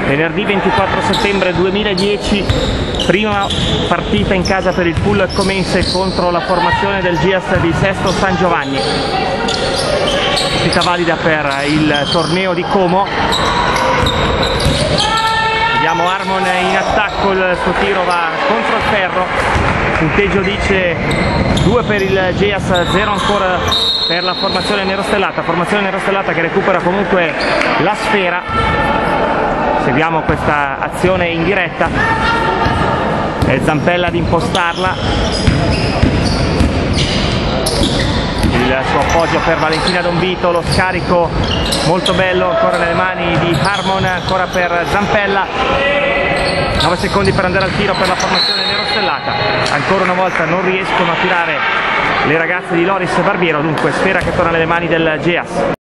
Venerdì 24 settembre 2010, prima partita in casa per il Pool Comense contro la formazione del GIAS di Sesto San Giovanni. Partita valida per il torneo di Como. Vediamo Harmon in attacco, il suo tiro va contro il ferro. Punteggio dice 2 per il GIAS, 0 ancora per la formazione nerostellata che recupera comunque la sfera. Seguiamo questa azione in diretta, è Zampella ad impostarla, il suo appoggio per Valentina Donvito, lo scarico molto bello ancora nelle mani di Harmon, ancora per Zampella, 9 secondi per andare al tiro per la formazione nerostellata. Ancora una volta non riescono a tirare le ragazze di Loris Barbiero, dunque sfera che torna nelle mani del GIAS.